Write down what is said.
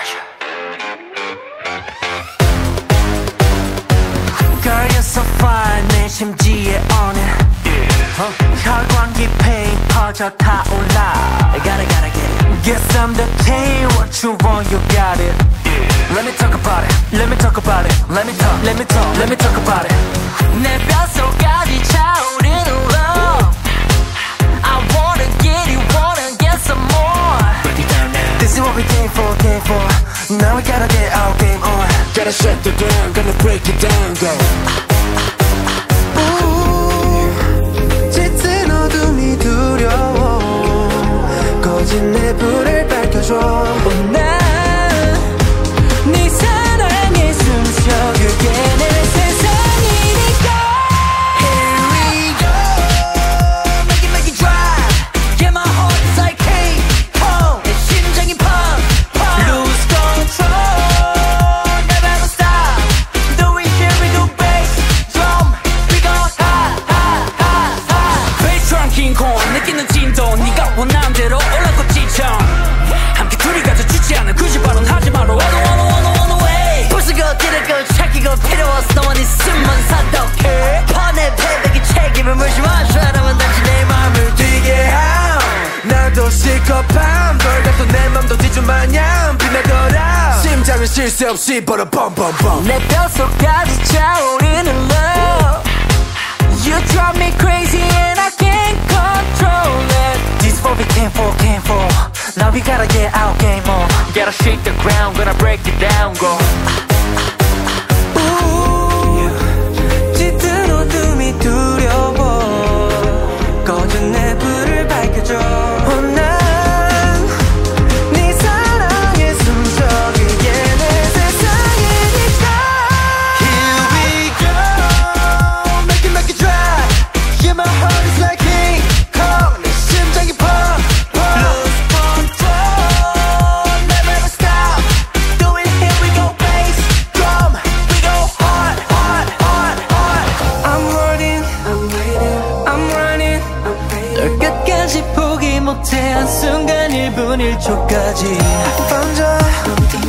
Girl, you're so fine. 내 심지에 오는 혈관 깊이 퍼져 타올라. I gotta get it. Guess I'm the king. What you want, you got it. Let me talk about it. Let me talk about it. Let me talk about it. 내 뼛속까지 차오르는 love. I wanna get it, wanna get some more. This is what we came for. Now we gotta get our game on. Gotta shut the ground, gonna break it down, go. 짙은 어둠이 두려워. 꺼진 내 불을 밝혀줘. 네 사랑의 숨쉬어. 그게 내 세상이니까. Here we go. Make it drive. Yeah, my heart is like King Kong. 내 심장이 pump. Lose control. Never ever stop. Do it, here we go. Bass, drum. We go high. Bass drum King Kong. 느끼는 진동. 네가 원하는 대로 올라고 지쳐. 함께 둘이 가져 주지 않아. 굳이 발언하지 마라. I don't wanna wait. 부수고 찌르고 찾기고 필요 없어. 너만 있으면 사독해. 번의 패배기 책임을 물지 마. 사람은 단지 내 마음을 뛰게 해. 나도 실컷함 널 갖고 내 맘도 뒤좀 마냥 빛나더라. 심장은 쉴 새 없이 벌어 bomb. 내 뼛속까지 차오르는 love. You drive me crazy and I can't control it. This is what we came for. Now we gotta get our game on. Gotta shake the ground, gonna break it down, go. 짙은 어둠이 두려워. 꺼진 내 불을 밝혀줘. 난 네 사랑에 숨쉬어. 그게 내 세상이니까. Here we go. Make it drive. Yeah, my heart is like King Kong. 내 심장이 pump. Lose control. Never ever stop. Do it, here we go. Bass, drum. We go hard. I'm running. I'm waiting. I'm running. 널 끝까지 포기 못해. 한순간 1분 1초까지. 던져.